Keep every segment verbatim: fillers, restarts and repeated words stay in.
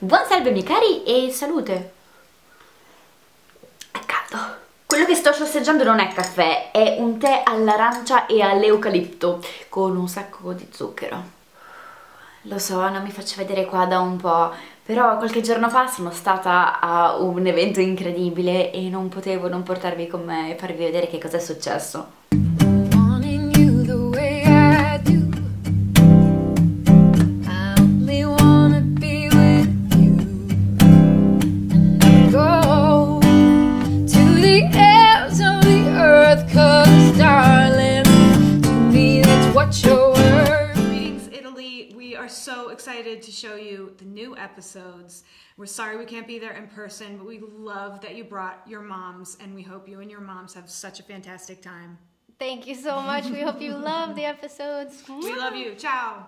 Buon salve miei cari e salute! È caldo! Quello che sto sorseggiando non è caffè, è un tè all'arancia e all'eucalipto con un sacco di zucchero. Lo so, non mi faccio vedere qua da un po', però qualche giorno fa sono stata a un evento incredibile e non potevo non portarvi con me e farvi vedere che cosa è successo. So excited to show you the new episodes. We're sorry we can't be there in person, but we love that you brought your moms, and we hope you and your moms have such a fantastic time. Thank you so much. We hope you love the episodes. We love you. Ciao.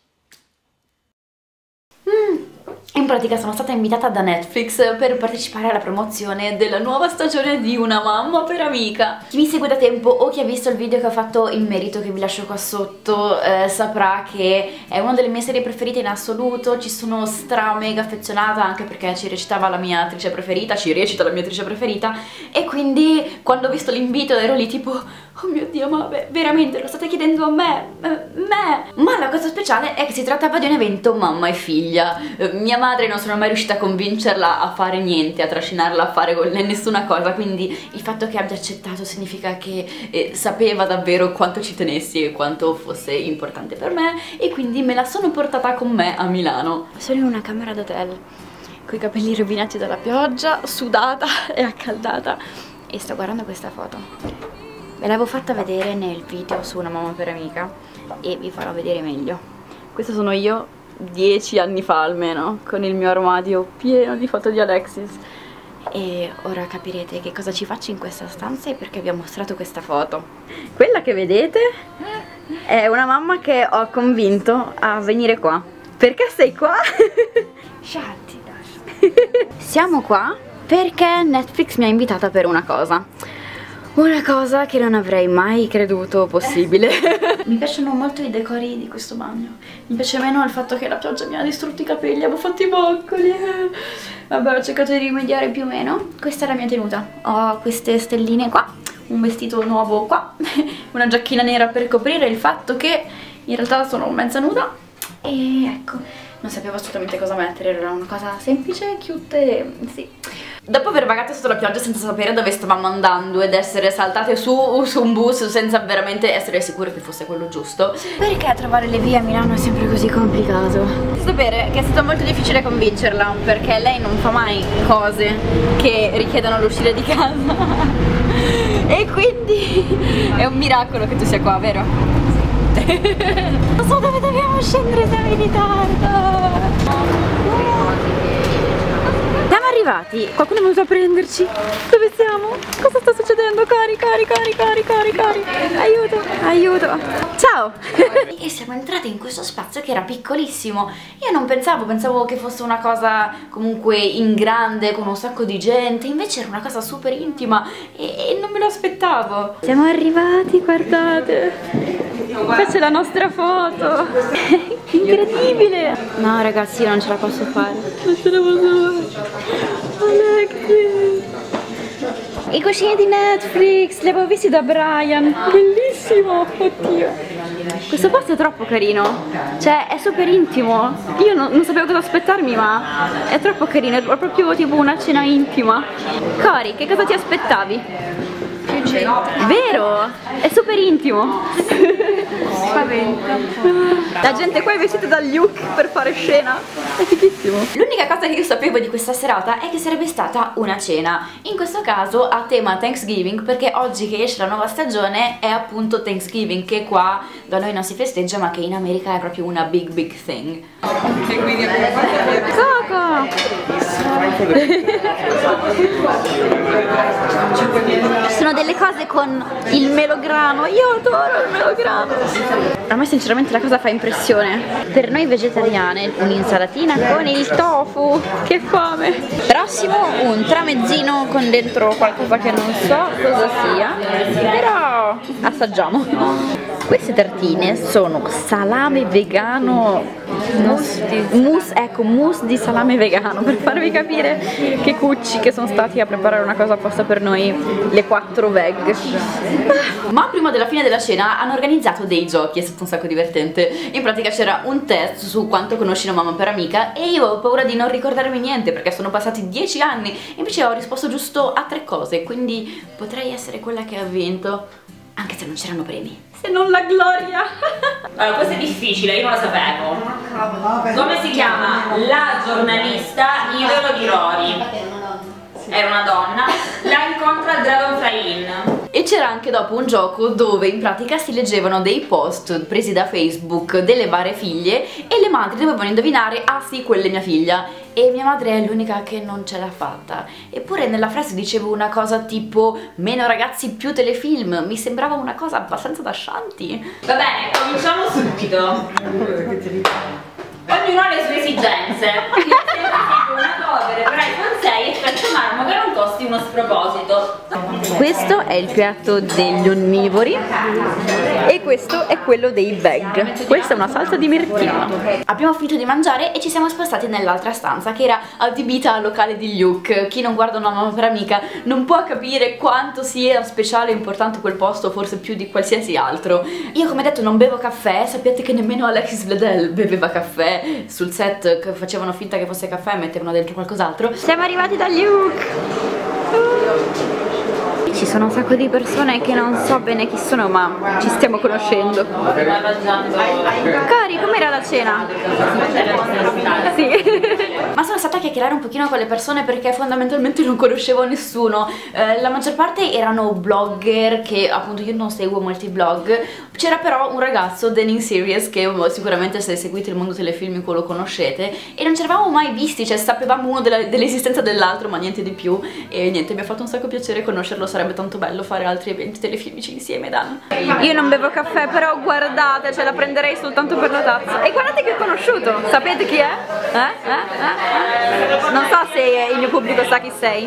Mm. In pratica sono stata invitata da Netflix per partecipare alla promozione della nuova stagione di Una mamma per amica. Chi mi segue da tempo o chi ha visto il video che ho fatto in merito, che vi lascio qua sotto, eh, saprà che è una delle mie serie preferite in assoluto. Ci sono stra mega affezionata, anche perché ci recitava la mia attrice preferita, ci recita la mia attrice preferita, e quindi quando ho visto l'invito ero lì tipo oh mio Dio, ma veramente lo state chiedendo a me? Me? Ma la cosa speciale è che si trattava di un evento mamma e figlia. Mia madre non sono mai riuscita a convincerla a fare niente, a trascinarla a fare con lei nessuna cosa, quindi il fatto che abbia accettato significa che eh, sapeva davvero quanto ci tenessi e quanto fosse importante per me, e quindi me la sono portata con me a Milano. Sono in una camera d'hotel, coi capelli rovinati dalla pioggia, sudata e accaldata, e sto guardando questa foto. Ve l'avevo fatta vedere nel video su Una mamma per amica e vi farò vedere meglio. Questo sono io dieci anni fa almeno, con il mio armadio pieno di foto di Alexis, e ora capirete che cosa ci faccio in questa stanza e perché vi ho mostrato questa foto. Quella che vedete è una mamma che ho convinto a venire qua. Perché sei qua? Sciatti, siamo qua perché Netflix mi ha invitata per una cosa. Una cosa che non avrei mai creduto possibile. Mi piacciono molto i decori di questo bagno. Mi piace meno il fatto che la pioggia mi ha distrutto i capelli, avevo fatto i boccoli. Vabbè, ho cercato di rimediare più o meno. Questa è la mia tenuta. Ho queste stelline qua, un vestito nuovo qua, una giacchina nera per coprire il fatto che in realtà sono mezza nuda. E ecco, non sapevo assolutamente cosa mettere, era una cosa semplice, cute, sì. Dopo aver vagato sotto la pioggia senza sapere dove stavamo andando ed essere saltate su, su un bus senza veramente essere sicure che fosse quello giusto, perché trovare le vie a Milano è sempre così complicato? Sapere che è stato molto difficile convincerla, perché lei non fa mai cose che richiedono l'uscire di casa. E quindi è un miracolo che tu sia qua, vero? Non so dove dobbiamo scendere, siamo in ritardo. Siamo arrivati, qualcuno è venuto a prenderci. Dove siamo? Cosa sta succedendo? Cari, cari, cari, cari, cari, cari. Aiuto, aiuto. Ciao. E siamo entrati in questo spazio che era piccolissimo. Io non pensavo, pensavo che fosse una cosa comunque in grande, con un sacco di gente. Invece era una cosa super intima e, e non me lo aspettavo. Siamo arrivati, guardate. Qua c'è la nostra foto. Incredibile. No ragazzi, io non ce la posso fare. Non ce la posso fare. Alexis. I cuscini di Netflix, li avevo visti da Brian. Bellissimo. Oddio. Questo posto è troppo carino. Cioè è super intimo. Io non, non sapevo cosa aspettarmi, ma è troppo carino. È proprio tipo una cena intima. Cori, che cosa ti aspettavi? Più gente. Vero? È super intimo. Spaventa. La gente qua è vestita da Luke per fare scena. È fighissimo. L'unica cosa che io sapevo di questa serata è che sarebbe stata una cena. In questo caso a tema Thanksgiving, perché oggi che esce la nuova stagione è appunto Thanksgiving, che qua da noi non si festeggia ma che in America è proprio una big big thing. Coco! Ci sono delle cose con il melograno. Io adoro il melograno. A me sinceramente la cosa fa impressione. Per noi vegetariane un'insalatina con il tofu. Che fame. Prossimo un tramezzino con dentro qualcosa che non so cosa sia, però però assaggiamo. Queste tartine sono salame vegano, mousse, mousse, ecco, mousse di salame vegano, per farvi capire che cucci che sono stati a preparare una cosa apposta per noi, le quattro veg. Ma prima della fine della cena hanno organizzato dei giochi, è stato un sacco divertente. In pratica c'era un test su quanto conosci una mamma per amica e io ho paura di non ricordarmi niente perché sono passati dieci anni, invece ho risposto giusto a tre cose, quindi potrei essere quella che ha vinto, anche se non c'erano premi. Se non la gloria. Allora, questo è difficile, io non lo sapevo. Come si chiama la giornalista idolo di Rory? Era una donna, la incontra al Dragonfly Inn. E c'era anche dopo un gioco dove in pratica si leggevano dei post presi da Facebook delle varie figlie e le madri dovevano indovinare, ah sì, quella è mia figlia. E mia madre è l'unica che non ce l'ha fatta. Eppure nella frase dicevo una cosa tipo meno ragazzi più telefilm, mi sembrava una cosa abbastanza da shanty. Va bene, cominciamo subito. Ognuno ha le sue esigenze. Io sempre seguo una cover per iPhone sei e certo marmo che non costi uno sproposito. Questo è il piatto degli onnivori e questo è quello dei veg. Questa è una salsa di mirtillo. Abbiamo finito di mangiare e ci siamo spostati nell'altra stanza che era adibita al locale di Luke. Chi non guarda una mamma per amica non può capire quanto sia speciale e importante quel posto, forse più di qualsiasi altro. Io come detto non bevo caffè, sappiate che nemmeno Alexis Bledel beveva caffè. Sul set che facevano finta che fosse caffè e mettevano dentro qualcos'altro. Siamo arrivati da Luke. uh. Ci sono un sacco di persone che non so bene chi sono, ma ci stiamo conoscendo. Cari, com'era la cena? Sì. Ma sono stata a chiacchierare un pochino con le persone perché fondamentalmente non conoscevo nessuno. eh, La maggior parte erano blogger che appunto io non seguo molti blog. C'era però un ragazzo, Danny Series, che sicuramente se seguite il mondo telefilmico lo conoscete, e non ci eravamo mai visti, cioè sapevamo uno dell'esistenza dell'altro ma niente di più. E niente, mi ha fatto un sacco piacere conoscerlo, sarebbe tanto bello fare altri eventi telefilmici insieme, Dan. Io non bevo caffè, però guardate, ce la prenderei soltanto per la tazza. E guardate che ho conosciuto, sapete chi è? Eh? Eh? Eh? Non so se il mio pubblico sa chi sei.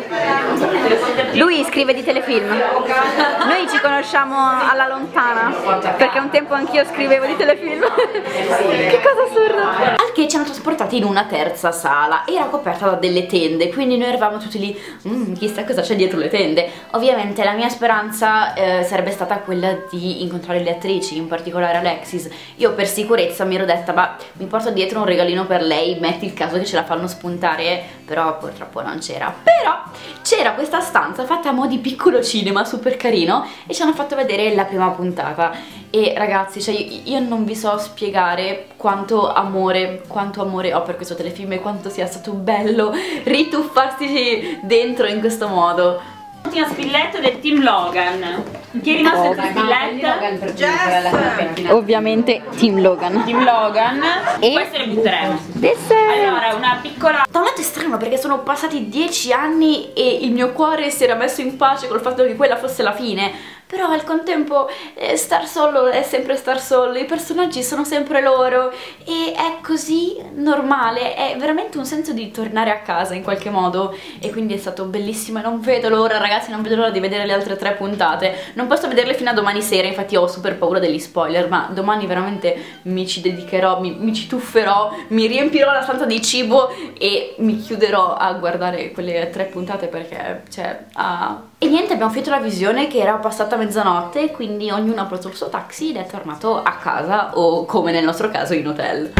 Lui scrive di telefilm. Noi ci conosciamo alla lontana, perché un tempo anch'io scrivevo di telefilm. Che cosa assurda. Al che ci hanno trasportati in una terza sala, era coperta da delle tende, quindi noi eravamo tutti lì, mmm, chissà cosa c'è dietro le tende. Ovviamente la mia speranza eh, sarebbe stata quella di incontrare le attrici, in particolare Alexis. Io per sicurezza mi ero detta, ma mi porto dietro un regalino per lei, metti il caso che ce la fanno spuntare, però purtroppo non c'era. Però c'era questa stanza fatta a mo' di piccolo cinema, super carino, e ci hanno fatto vedere la prima puntata. E ragazzi, cioè io non vi so spiegare quanto amore, quanto amore ho per questo telefilm e quanto sia stato bello rituffarsi dentro in questo modo. L'ultimo spilletto del Team Logan. Chi è rimasto il spilletto? Jess! Ovviamente Team Logan. Team Logan. E queste le butteremo. dessert. Allora, una piccola... Da un lato è strano perché sono passati dieci anni e il mio cuore si era messo in pace col fatto che quella fosse la fine. Però al contempo eh, star solo è sempre star solo, i personaggi sono sempre loro e è così normale, è veramente un senso di tornare a casa in qualche modo, e quindi è stato bellissimo e non vedo l'ora, ragazzi, non vedo l'ora di vedere le altre tre puntate. Non posso vederle fino a domani sera, infatti ho super paura degli spoiler, ma domani veramente mi ci dedicherò, mi, mi ci tufferò, mi riempirò la stanza di cibo e mi chiuderò a guardare quelle tre puntate perché, cioè, ah... E niente, abbiamo finito la visione che era passata mezzanotte, quindi ognuno ha preso il suo taxi ed è tornato a casa, o come nel nostro caso in hotel.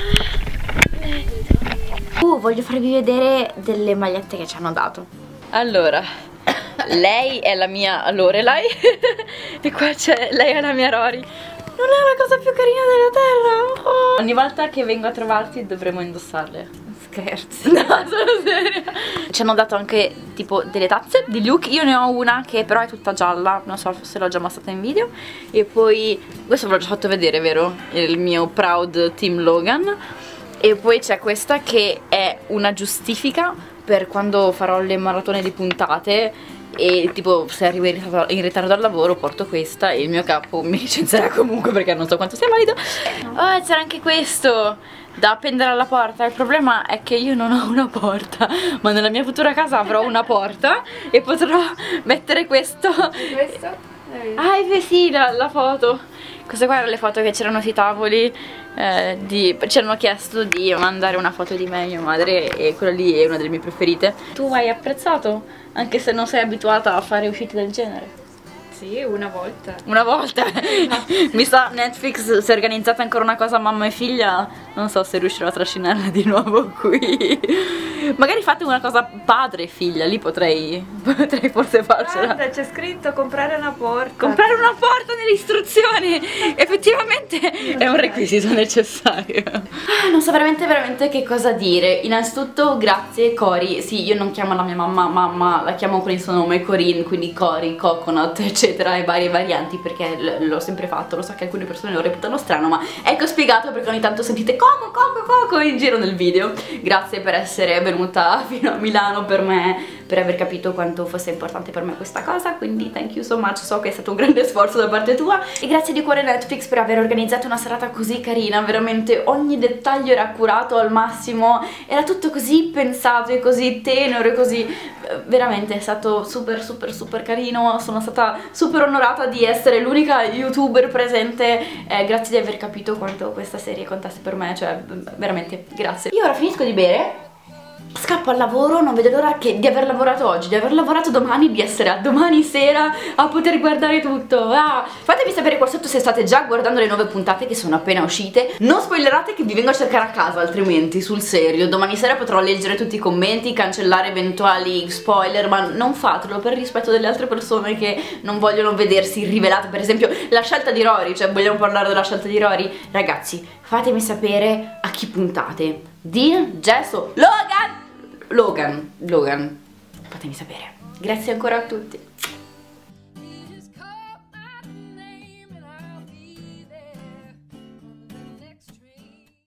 Uh, voglio farvi vedere delle magliette che ci hanno dato. Allora, lei è la mia Lorelai e qua c'è, lei è la mia Rory. Non è la cosa più carina della terra. Oh. Ogni volta che vengo a trovarti dovremo indossarle. Scherzi. No, sono seria. Ci hanno dato anche tipo delle tazze di Luke. Io ne ho una che però è tutta gialla, non so se l'ho già mostrata in video. E poi, questo ve l'ho già fatto vedere, vero? Il mio proud Team Logan. E poi c'è questa che è una giustifica per quando farò le maratone di puntate. E tipo se arrivo in ritardo, in ritardo al lavoro porto questa e il mio capo mi licenzierà comunque perché non so quanto sia valido. Oh, c'era anche questo da appendere alla porta. Il problema è che io non ho una porta, ma nella mia futura casa avrò una porta e potrò mettere questo. Questo? Ah, beh sì, la, la foto. Queste qua erano le foto che c'erano sui tavoli. Eh, di, ci hanno chiesto di mandare una foto di me e mia madre e quella lì è una delle mie preferite. Tu hai apprezzato? Anche se non sei abituata a fare uscite del genere. Sì, una volta. Una volta. Mi sa Netflix si è organizzata ancora una cosa mamma e figlia. Non so se riuscirò a trascinarla di nuovo qui. Magari fate una cosa padre e figlia. Lì potrei, potrei forse farcela. Guarda, c'è scritto comprare una porta. Comprare una porta nelle istruzioni. Effettivamente è un requisito necessario. Ah, non so veramente veramente che cosa dire. Innanzitutto grazie Cori. Sì, io non chiamo la mia mamma mamma, la chiamo con il suo nome Corinne, quindi Cori, Coconut, eccetera, e varie varianti, perché l'ho sempre fatto. Lo so che alcune persone lo reputano strano, ma ecco spiegato perché ogni tanto sentite Coco, Coco, Coco in giro nel video. Grazie per essere venuta fino a Milano per me, per aver capito quanto fosse importante per me questa cosa, quindi thank you so much. So che è stato un grande sforzo da parte tua e grazie di cuore Netflix per aver organizzato una serata così carina. Veramente ogni dettaglio era accurato al massimo, era tutto così pensato e così tenero e così, veramente è stato super super super carino. Sono stata super onorata di essere l'unica youtuber presente, eh, grazie di aver capito quanto questa serie contasse per me, cioè veramente grazie. Io ora finisco di bere, scappo al lavoro, non vedo l'ora che di aver lavorato oggi, di aver lavorato domani, di essere a domani sera a poter guardare tutto. Ah, fatemi sapere qua sotto se state già guardando le nuove puntate che sono appena uscite. Non spoilerate che vi vengo a cercare a casa, altrimenti sul serio domani sera potrò leggere tutti i commenti, cancellare eventuali spoiler, ma non fatelo per rispetto delle altre persone che non vogliono vedersi rivelate. Per esempio la scelta di Rory, cioè vogliamo parlare della scelta di Rory? Ragazzi, fatemi sapere a chi puntate. Dean, Jess o Logan? Logan, Logan, fatemi sapere. Grazie ancora a tutti.